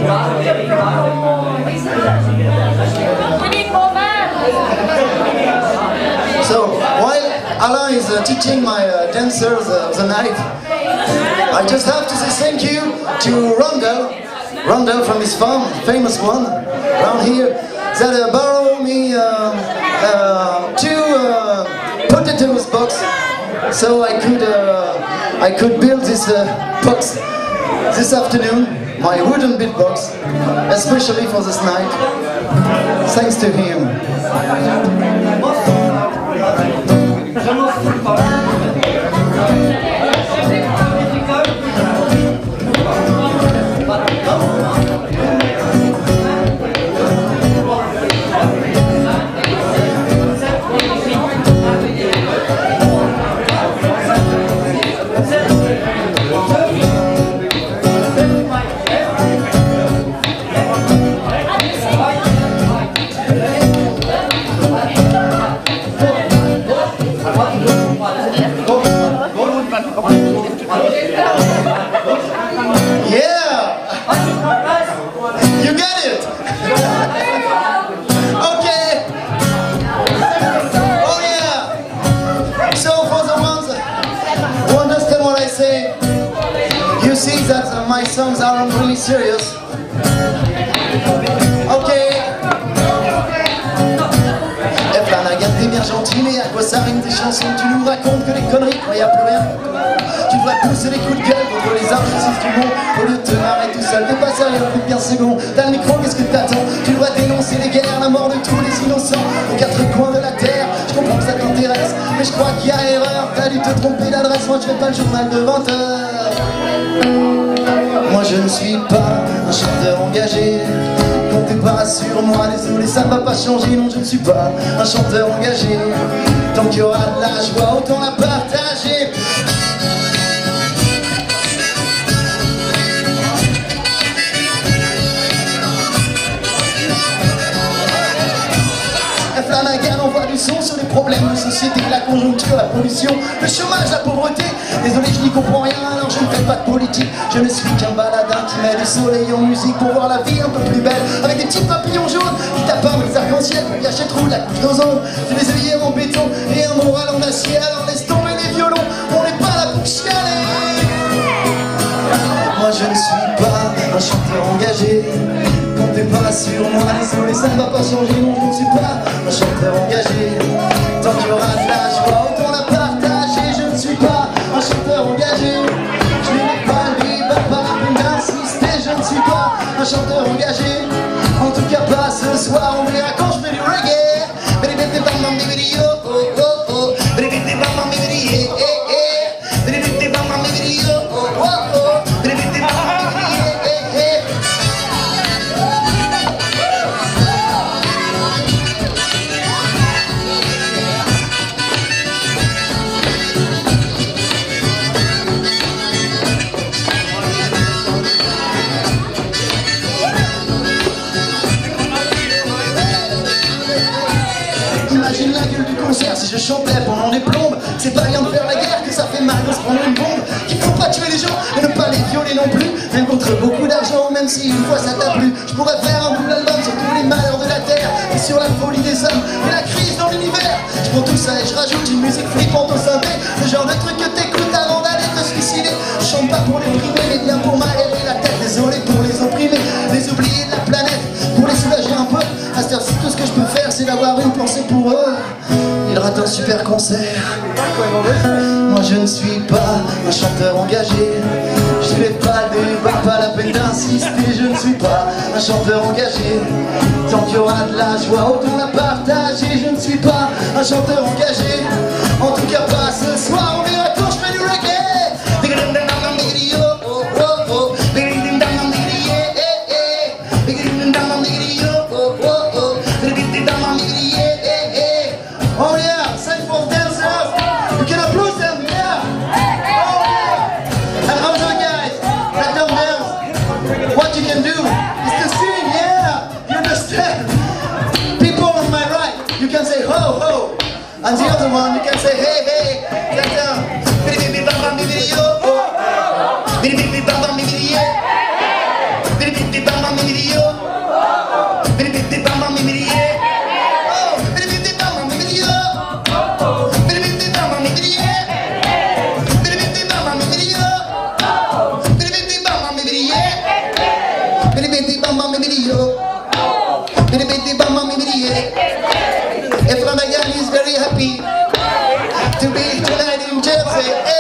So, while Alain is teaching my dancers the night, I just have to say thank you to Rondo from his farm, famous one, around here, that borrowed me 2 potatoes box, so I could build this box this afternoon, my wooden beatbox, especially for this night, thanks to him. My songs aren't really serious. Ok. Et Flanagan, t'es bien gentil, mais à quoi ça rime tes chansons? Tu nous racontes que des conneries, quand y a plus rien. Tu devrais pousser les coups de gueule contre les injustices du monde. Au lieu de te marrer tout seul, t'es pas sérieux, plus de bien second. T'as le micro, qu'est-ce que t'attends? Tu devrais dénoncer les guerres, la mort de tous les innocents aux 4 coins de la terre. Je comprends que ça t'intéresse, mais je crois qu'il y a erreur. T'as dû te tromper d'adresse, moi je fais pas le journal de 20 heures. Moi je ne suis pas un chanteur engagé. Comptez pas sur moi, désolé ça ne va pas changer. Non, je ne suis pas un chanteur engagé. Tant qu'il y aura de la joie, autant la partager. Flanagan envoie du son sur les problèmes de société, la conjoncture, la pollution, le chômage, la pauvreté. Désolé, je n'y comprends rien, alors je ne fais pas de politique. Je ne suis qu'un baladin qui met du soleil en musique pour voir la vie un peu plus belle. Avec des petits papillons jaunes qui tapent des arcs-en-ciel pour cacher trop la couche d'ozone. J'ai des œillères en béton et un moral en acier. Alors laisse tomber les violons, on n'est pas là pour chialer. Moi je ne suis pas un chanteur engagé. Comptez pas sur moi, désolé ça ne va pas changer. Non, je ne suis pas un chanteur engagé. Tant qu'il y aura de la joie, autant la partager. Je ne suis pas un chanteur engagé. Je n'ai pas le bebop, pas la peine d'insister. Je ne suis pas un chanteur engagé. En tout cas pas ce soir, on verra quand je fais du reggae. Imagine la gueule du concert si je chantais pendant des plombes. C'est pas rien de faire la guerre, que ça fait mal de se prendre une bombe. Qu'il faut pas tuer les gens et ne pas les violer non plus. Même contre beaucoup d'argent, même si une fois ça t'a plu. Je pourrais faire un double album sur tous les malheurs de la terre et sur la folie des hommes et la crise dans l'univers. Je prends tout ça et je rajoute une musique flippante au synthé. Le genre de truc que t'écoutes avant d'aller te suicider. Je chante pas pour les primer, mais bien pour m'aérer la tête. Désolé pour les opprimés, les oubliés de la planète. Pour les soulager un peu, à cette heure-ci tout ce que je peux faire c'est d'avoir une pensée pour eux. Ils ratent un super concert. Moi je ne suis pas un chanteur engagé. Je fais pas de débat, pas la peine d'insister. Je ne suis pas un chanteur engagé. Tant qu'il y aura de la joie, autant la partager. Je ne suis pas un chanteur engagé. En tout cas pas ce soir, on verra quand je fais du reggae. Oh yeah, same for dancers. You can applaud them, yeah. Oh yeah. And how do guys? Let them dance. What you can do is to sing, yeah. You understand? People on my right, you can say ho ho. And the other one, you can say hey hey. Get down. Bidi bidi bam bam bidi yo. Bidi bidi bam bam bidi Bidi bidi bam bam bidi yo. Bidi bidi bam bam bidi yeah. And Flanagan is very happy to be tonight in Jersey.